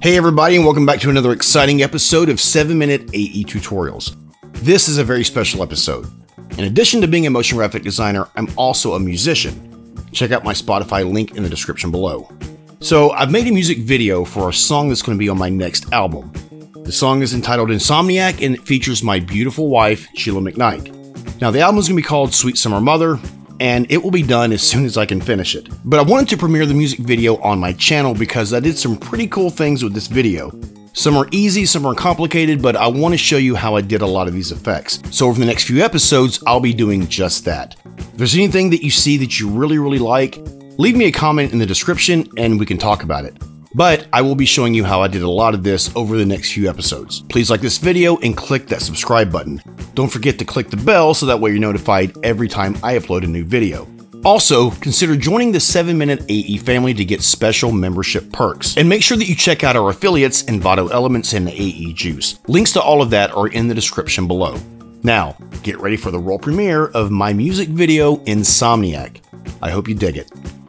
Hey everybody, and welcome back to another exciting episode of 7-Minute AE Tutorials. This is a very special episode. In addition to being a motion graphic designer, I'm also a musician. Check out my Spotify link in the description below. So I've made a music video for a song that's going to be on my next album. The song is entitled Insomniac and it features my beautiful wife, Sheila McKnight. Now the album is going to be called Sweet Summer Mother, and it will be done as soon as I can finish it. But I wanted to premiere the music video on my channel because I did some pretty cool things with this video. Some are easy, some are complicated, but I want to show you how I did a lot of these effects. So over the next few episodes, I'll be doing just that. If there's anything that you see that you really like, leave me a comment in the description and we can talk about it. But I will be showing you how I did a lot of this over the next few episodes. Please like this video and click that subscribe button. Don't forget to click the bell so that way you're notified every time I upload a new video. Also, consider joining the 7-Minute AE family to get special membership perks. And make sure that you check out our affiliates, Envato Elements and AE Juice. Links to all of that are in the description below. Now, get ready for the world premiere of my music video, Insomniac. I hope you dig it.